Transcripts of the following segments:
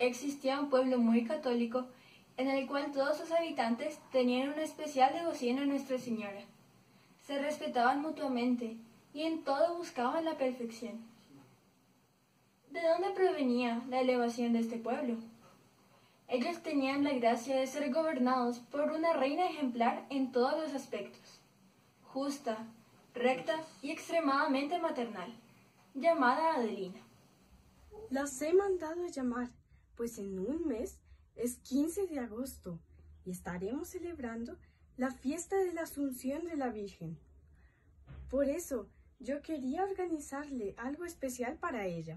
existía un pueblo muy católico en el cual todos sus habitantes tenían una especial devoción a Nuestra Señora. Se respetaban mutuamente y en todo buscaban la perfección. ¿De dónde provenía la elevación de este pueblo? Ellos tenían la gracia de ser gobernados por una reina ejemplar en todos los aspectos, justa, recta y extremadamente maternal, llamada Adelina. Las he mandado llamar, pues en un mes es 15 de agosto y estaremos celebrando la fiesta de la Asunción de la Virgen. Por eso yo quería organizarle algo especial para ella.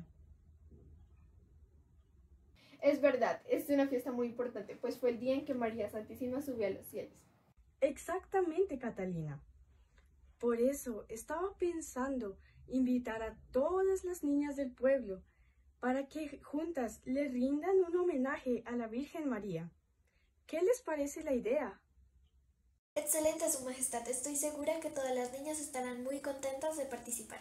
Es verdad, es una fiesta muy importante, pues fue el día en que María Santísima subió a los cielos. Exactamente, Catalina. Por eso estaba pensando invitar a todas las niñas del pueblo para que juntas le rindan un homenaje a la Virgen María. ¿Qué les parece la idea? Excelente, Su Majestad. Estoy segura que todas las niñas estarán muy contentas de participar.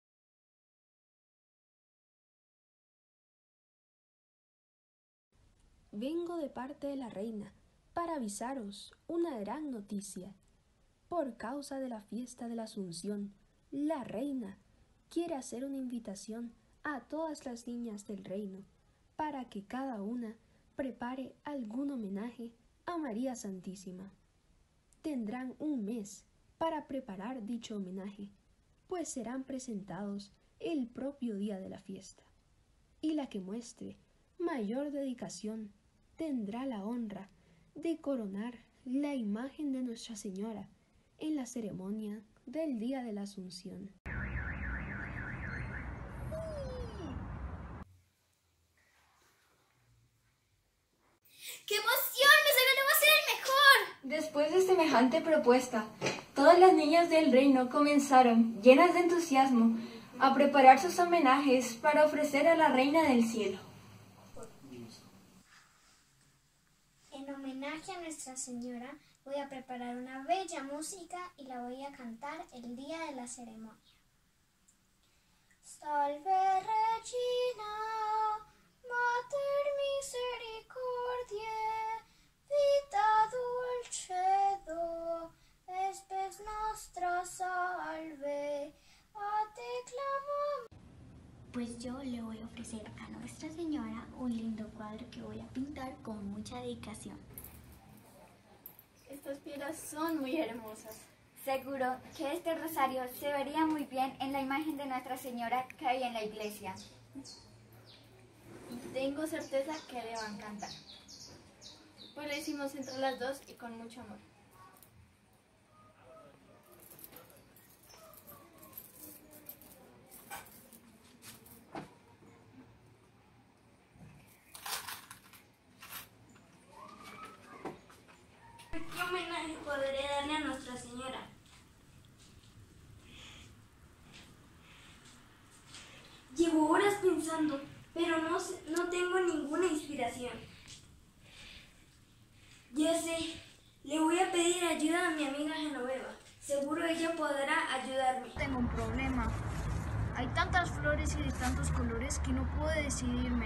Vengo de parte de la reina para avisaros una gran noticia. Por causa de la fiesta de la Asunción, la reina quiere hacer una invitación a todas las niñas del reino para que cada una prepare algún homenaje a María Santísima. Tendrán un mes para preparar dicho homenaje, pues serán presentados el propio día de la fiesta, y la que muestre mayor dedicación tendrá la honra de coronar la imagen de Nuestra Señora en la ceremonia del Día de la Asunción. ¡Qué emoción! ¡Ese regalo va a ser el mejor! Después de semejante propuesta, todas las niñas del reino comenzaron, llenas de entusiasmo, a preparar sus homenajes para ofrecer a la Reina del Cielo. En homenaje a Nuestra Señora, voy a preparar una bella música y la voy a cantar el día de la ceremonia. Salve Regina, Mater misericordiae, vita dulcedo, espes nostra salve, a te clamamos. Pues yo le voy a ofrecer a Nuestra Señora un lindo cuadro que voy a pintar con mucha dedicación. Estas piedras son muy hermosas. Seguro que este rosario se vería muy bien en la imagen de Nuestra Señora que hay en la iglesia. Y tengo certeza que le va a encantar. Pues lo hicimos entre las dos y con mucho amor. ¿Qué homenaje podré darle a Nuestra Señora? Llevo horas pensando, pero no tengo ninguna inspiración. Ya sé, le voy a pedir ayuda a mi amiga Genoveva. Seguro ella podrá ayudarme. Tengo un problema. Hay tantas flores y de tantos colores que no puedo decidirme.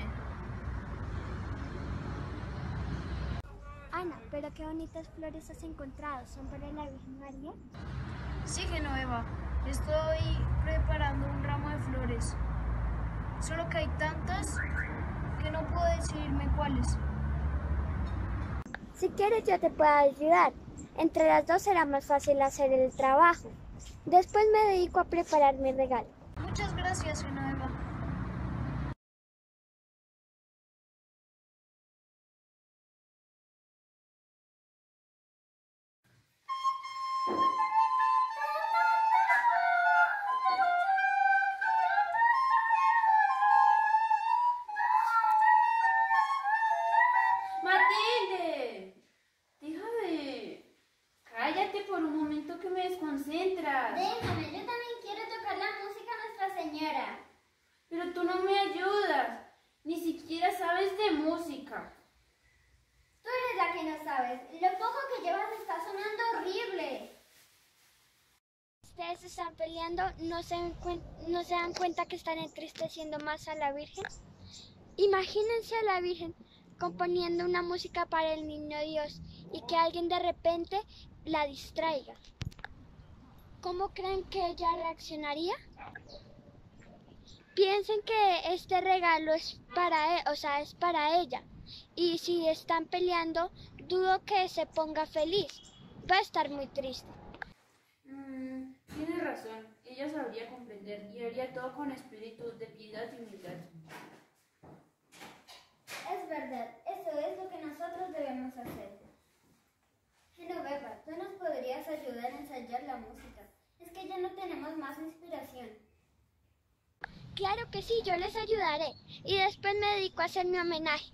Ana, pero qué bonitas flores has encontrado. ¿Son para la Virgen María? Sí, Genoveva. Estoy preparando un ramo de flores. Solo que hay tantas que no puedo decidirme cuáles. Si quieres yo te puedo ayudar. Entre las dos será más fácil hacer el trabajo. Después me dedico a preparar mi regalo. Muchas gracias, Genoveva. ¡Matilde! Cállate por un momento que me desconcentras. Déjame, yo también quiero tocar la música a Nuestra Señora. Pero tú no me ayudas. Ni siquiera sabes de música. Tú eres la que no sabes. Lo poco que llevas está sonando horrible. Ustedes están peleando, ¿no se dan cuenta que están entristeciendo más a la Virgen? Imagínense a la Virgen componiendo una música para el niño Dios y que alguien de repente la distraiga. ¿Cómo creen que ella reaccionaría? Piensen que este regalo es es para ella. Y si están peleando, dudo que se ponga feliz. Va a estar muy triste. Tienes razón. Ella sabría comprender y haría todo con espíritu de piedad y humildad. Es verdad, eso es lo que nosotros debemos hacer. Genoveva, tú nos podrías ayudar a ensayar la música. Es que ya no tenemos más inspiración. Claro que sí, yo les ayudaré. Y después me dedico a hacer mi homenaje.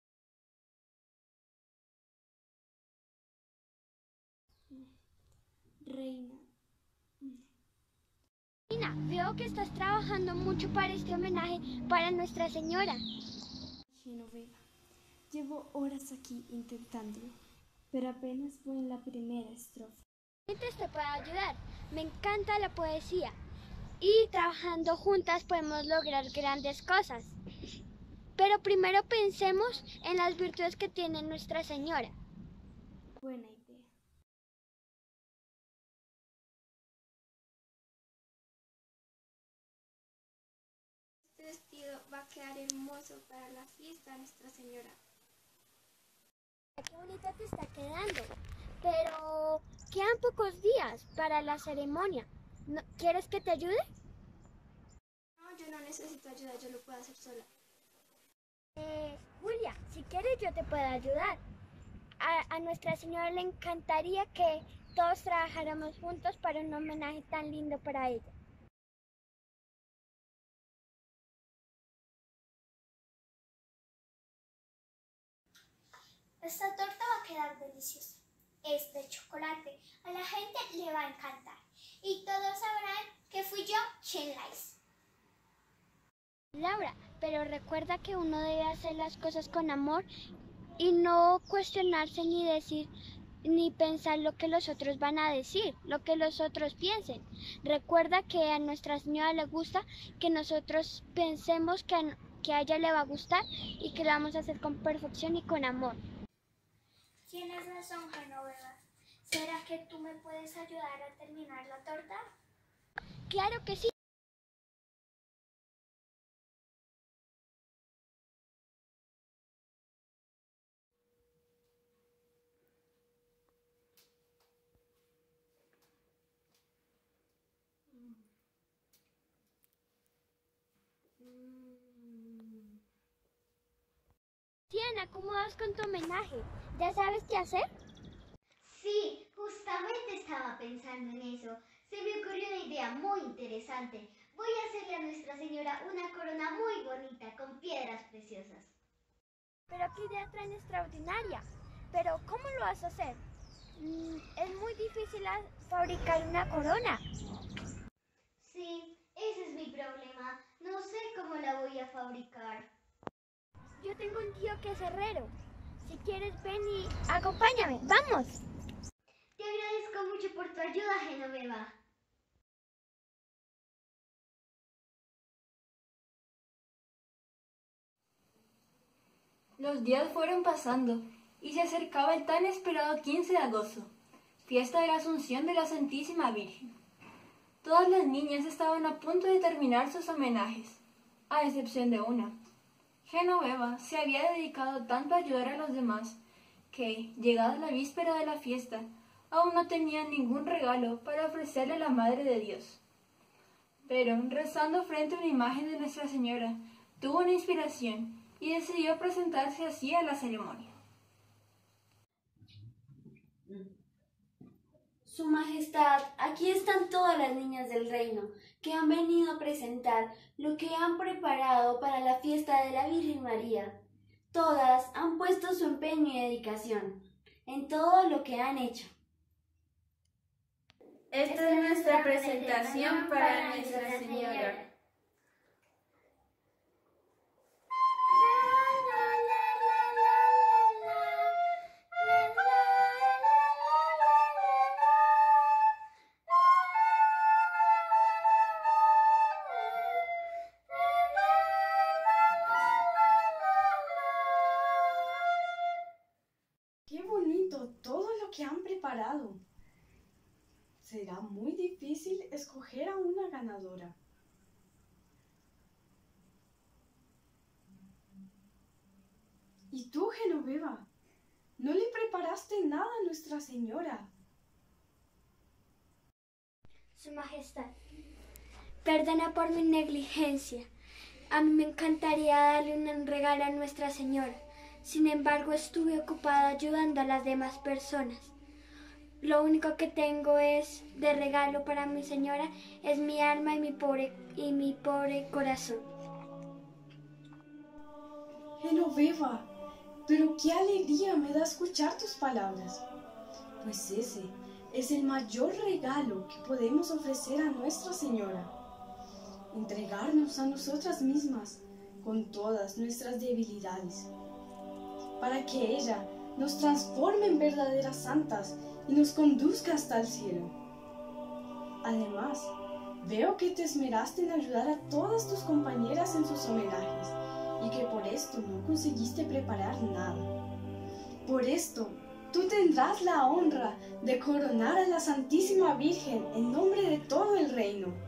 Reina. Reina, veo que estás trabajando mucho para este homenaje para Nuestra Señora. Genoveva, llevo horas aquí intentándolo, pero apenas voy en la primera estrofa. Te puedo ayudar. Me encanta la poesía. Y trabajando juntas podemos lograr grandes cosas. Pero primero pensemos en las virtudes que tiene Nuestra Señora. Buena idea. Este vestido va a quedar hermoso para la fiesta de Nuestra Señora. Qué bonita te está quedando. Pero quedan pocos días para la ceremonia. ¿Quieres que te ayude? No, yo no necesito ayuda, yo lo puedo hacer sola. Julia, si quieres yo te puedo ayudar. A Nuestra Señora le encantaría que todos trabajáramos juntos para un homenaje tan lindo para ella. Esta torta va a quedar deliciosa. Es de chocolate. A la gente le va a encantar. Y todos sabrán que fui yo quien la hizo. Laura, pero recuerda que uno debe hacer las cosas con amor y no cuestionarse ni decir ni pensar lo que los otros van a decir, lo que los otros piensen. Recuerda que a Nuestra Señora le gusta que nosotros pensemos que a ella le va a gustar y que lo vamos a hacer con perfección y con amor. Tienes razón, Genoveva. ¿Será que tú me puedes ayudar a terminar la torta? Claro que sí. Diana, ¿cómo vas con tu homenaje? ¿Ya sabes qué hacer? Sí, justamente estaba pensando en eso. Se me ocurrió una idea muy interesante. Voy a hacerle a Nuestra Señora una corona muy bonita con piedras preciosas. Pero qué idea tan extraordinaria. Pero ¿cómo lo vas a hacer? Es muy difícil fabricar una corona. Sí, ese es mi problema. No sé cómo la voy a fabricar. Yo tengo un tío que es herrero. Si quieres, ven y acompáñame. ¡Vamos! Te agradezco mucho por tu ayuda, Genoveva. Los días fueron pasando y se acercaba el tan esperado 15 de agosto, fiesta de la Asunción de la Santísima Virgen. Todas las niñas estaban a punto de terminar sus homenajes, a excepción de una. Genoveva se había dedicado tanto a ayudar a los demás que, llegada la víspera de la fiesta, aún no tenía ningún regalo para ofrecerle a la Madre de Dios. Pero, rezando frente a una imagen de Nuestra Señora, tuvo una inspiración y decidió presentarse así a la ceremonia. Su Majestad, aquí están todas las niñas del reino que han venido a presentar lo que han preparado para la fiesta de la Virgen María. Todas han puesto su empeño y dedicación en todo lo que han hecho. Esta es nuestra presentación para Nuestra Señora. preparado. Será muy difícil escoger a una ganadora. ¿Y tú, Genoveva? ¿No le preparaste nada a Nuestra Señora? Su Majestad, perdona por mi negligencia. A mí me encantaría darle un regalo a Nuestra Señora. Sin embargo, estuve ocupada ayudando a las demás personas. Lo único que tengo es de regalo para mi señora es mi alma y mi pobre corazón. Genoveva, pero qué alegría me da escuchar tus palabras, pues ese es el mayor regalo que podemos ofrecer a Nuestra Señora. Entregarnos a nosotras mismas con todas nuestras debilidades, para que ella nos transforme en verdaderas santas y nos conduzca hasta el cielo. Además, veo que te esmeraste en ayudar a todas tus compañeras en sus homenajes y que por esto no conseguiste preparar nada. Por esto, tú tendrás la honra de coronar a la Santísima Virgen en nombre de todo el reino.